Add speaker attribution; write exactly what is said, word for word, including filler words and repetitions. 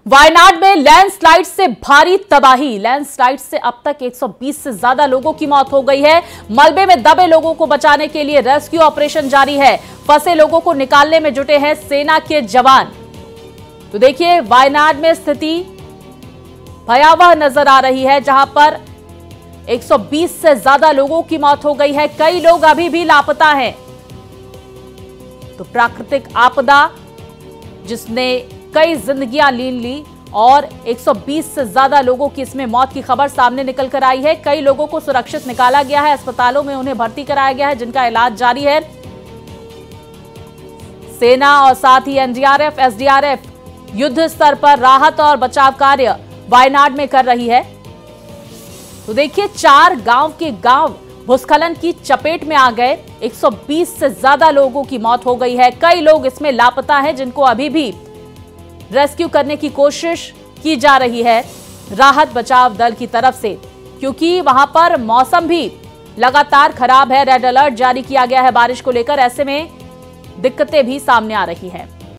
Speaker 1: वायनाड में लैंडस्लाइड से भारी तबाही। लैंडस्लाइड से अब तक एक सौ बीस से ज्यादा लोगों की मौत हो गई है। मलबे में दबे लोगों को बचाने के लिए रेस्क्यू ऑपरेशन जारी है। फंसे लोगों को निकालने में जुटे हैं सेना के जवान। तो देखिए, वायनाड में स्थिति भयावह नजर आ रही है, जहां पर एक सौ बीस से ज्यादा लोगों की मौत हो गई है। कई लोग अभी भी लापता हैं। तो प्राकृतिक आपदा जिसने कई जिंदगियां लीन ली और एक सौ बीस से ज्यादा लोगों की इसमें मौत की खबर सामने निकल कर आई है। कई लोगों को सुरक्षित निकाला गया है, अस्पतालों में उन्हें भर्ती कराया गया है, जिनका इलाज जारी है। सेना और साथ ही एनडीआरएफ, एसडीआरएफ युद्ध स्तर पर राहत और बचाव कार्य वायनाड में कर रही है। तो देखिए, चार गांव के गांव भूस्खलन की चपेट में आ गए। एक सौ बीस से ज्यादा लोगों की मौत हो गई है। कई लोग इसमें लापता हैं, जिनको अभी भी रेस्क्यू करने की कोशिश की जा रही है राहत बचाव दल की तरफ से, क्योंकि वहां पर मौसम भी लगातार खराब है। रेड अलर्ट जारी किया गया है बारिश को लेकर। ऐसे में दिक्कतें भी सामने आ रही हैं।